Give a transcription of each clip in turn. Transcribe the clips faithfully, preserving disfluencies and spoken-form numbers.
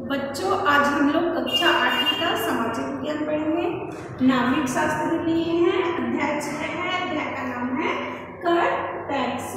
बच्चों, आज हम लोग कक्षा आठवीं का सामाजिक विज्ञान पढ़ेंगे। नागरिक शास्त्र लिए हैं, अध्याय छह है। अध्याय का नाम है कर टैक्स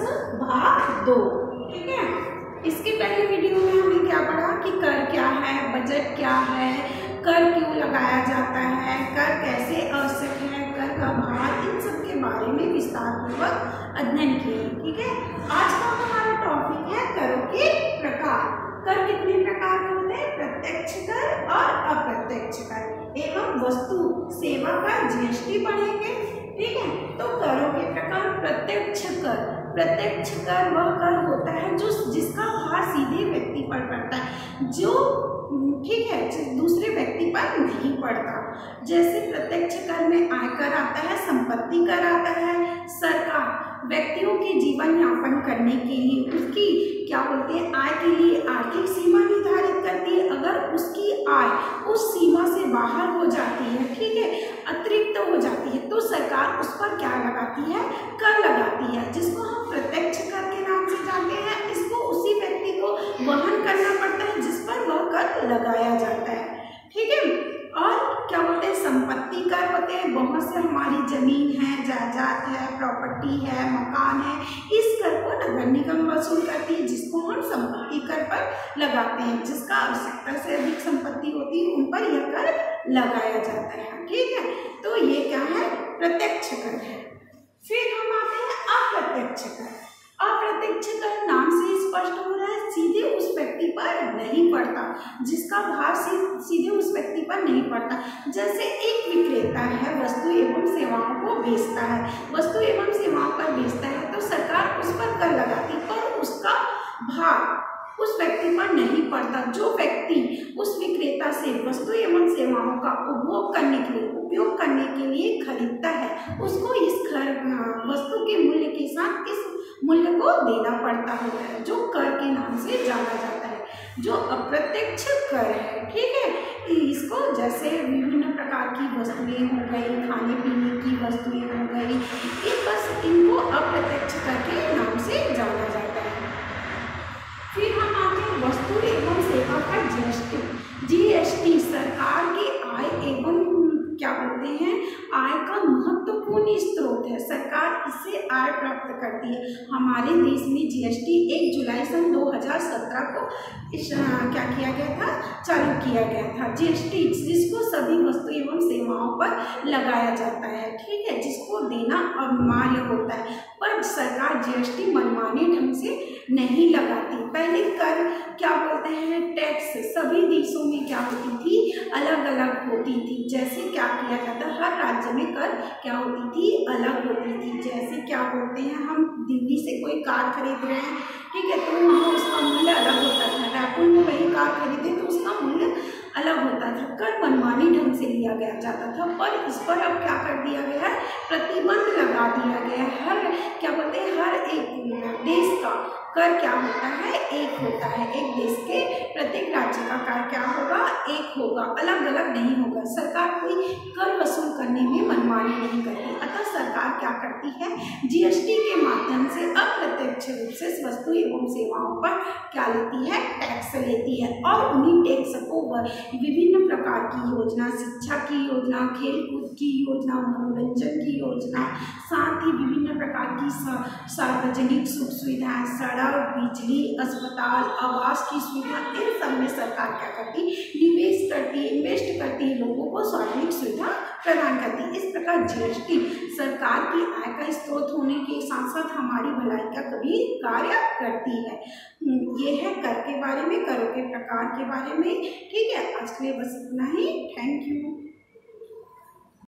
भाग दो। ठीक है, इसके पहले वीडियो में हमने क्या पढ़ा कि कर क्या है, बजट क्या है, कर क्यों लगाया जाता है, कर कैसे आवश्यक है, कर का भार, इन सब के बारे में विस्तार पूर्वक अध्ययन किए। ठीक है, आज का हमारा टॉपिक है करों के प्रकार। कर कितने प्रकार के होते हैं? प्रत्यक्ष कर और अप्रत्यक्ष कर एवं वस्तु सेवा कर, जीएसटी पढ़ेंगे। ठीक है, तो करों के प्रकार। प्रत्यक्ष कर, प्रत्यक्ष कर वह कर होता है जो जिसका भार सीधे व्यक्ति पर पड़ता है, जो ठीक है दूसरे व्यक्ति पर नहीं पड़ता। जैसे प्रत्यक्ष कर में आयकर आता है, संपत्ति कर आता है। सरकार व्यक्तियों के जीवन यापन करने के लिए उसकी क्या बोलते हैं आय के लिए आर्थिक सीमा निर्धारित करती है। अगर उसकी आय उस सीमा से बाहर हो जाती है, ठीक है, अतिरिक्त हो जाती है, तो सरकार उस पर क्या लगाती है? कर लगाती है, जिसको हम प्रत्यक्ष कर के नाम से जानते हैं। इसको उसी व्यक्ति को वहन करना पड़ता है जिस पर वह कर लगाया जाता है। ठीक है, और क्या बोलते हैं संपत्ति कर होते हैं। बहुत से हमारी जमीन है, जायदाद है, प्रॉपर्टी है, मकान है, इस कर को नगर निगम वसूल करती है, जिसको हम संपत्ति कर पर लगाते हैं। जिसका आवश्यकता से अधिक संपत्ति होती है उन पर यह कर लगाया जाता है। ठीक है, तो ये क्या है? प्रत्यक्ष कर है। फिर हम आते हैं अप्रत्यक्ष कर। अप्रत्यक्ष कर नाम से स्पष्ट हो रहा है, सीधे उस व्यक्ति पर नहीं पड़ता, जिसका भार सीधे उस व्यक्ति पर नहीं पड़ता। जैसे एक विक्रेता है, वस्तु एवं सेवाओं को बेचता है, वस्तु एवं सेवाओं पर बेचता है, तो सरकार उस पर कर लगाती है और उसका भार उस व्यक्ति पर नहीं पड़ता। जो व्यक्ति उस विक्रेता से वस्तु एवं सेवाओं का उपभोग करने के लिए उपयोग करने के लिए खरीदता है, उसको इस खर वस्तु के मूल्य के साथ इस मूल्य को देना पड़ता होता है, जो कर के नाम से जाना जाता है, जो अप्रत्यक्ष कर है। ठीक है, इसको जैसे विभिन्न प्रकार की वस्तुएं हो गई, खाने पीने की वस्तुएं हो गई, इन बस इनको अप्रत्यक्ष कर के नाम से जाना जाता है। फिर हम आते हैं वस्तु एवं सेवा का जीएसटी। जीएसटी सरकार की आय एवं क्या बोलते हैं आय का महत्वपूर्ण स्रोत है। सरकार इससे आय प्राप्त करती है। हमारे देश में जीएसटी एक जुलाई सन दो हज़ार सत्रह को इस क्या किया गया था? चालू किया गया था। जीएसटी जिसको सभी वस्तु एवं सेवाओं पर लगाया जाता है, ठीक है, जिसको देना अनिवार्य होता है, पर सरकार जीएसटी मनमाने ढंग से नहीं लगाती। पहले कर क्या बोलते हैं टैक्स सभी देशों में क्या होती थी? अलग अलग होती थी। जैसे क्या किया जाता, हर राज्य में कर क्या होती थी? अलग होती थी। जैसे क्या बोलते हैं, हम दिल्ली से कोई कार खरीद रहे हैं, ठीक है, तो वहाँ उसका मूल्य अलग होता था। रायपुर में वही कार खरीदे तो उसका मूल्य अलग होता था। कर मनमानी ढंग से लिया गया जाता था, पर इस पर अब क्या कर दिया गया है? प्रतिबंध लगा दिया गया है। हर क्या बोलते हैं हर एक देश का कर क्या होता है? एक होता है। एक देश के प्रत्येक राज्य का कर क्या होगा? एक होगा, अलग अलग नहीं होगा। सरकार कोई कर वसूल करने में मनमानी नहीं करती। अतः सरकार क्या करती है? जीएसटी के माध्यम से अप्रत्यक्ष रूप से वस्तु एवं सेवाओं पर क्या लेती है? टैक्स लेती है, और उन्हीं टैक्स को विभिन्न प्रकार की योजना, शिक्षा की योजना, खेलकूद की योजना, मनोरंजन की योजना, साथ ही विभिन्न प्रकार की सार्वजनिक सुख सुविधाएं, सड़क, बिजली, अस्पताल, आवास की सुविधा, इन सब में सरकार क्या करती? निवेश करती है, इन्वेस्ट करती है, लोगों को सार्वजनिक सुविधा प्रदान करती है। इस प्रकार जीएसटी सरकार की आय का स्रोत होने के साथ साथ हमारी भलाई का कभी कार्य करती है। ये है कर के बारे में, करों के प्रकार के बारे में। ठीक है, आज के लिए बस इतना ही। Thank you.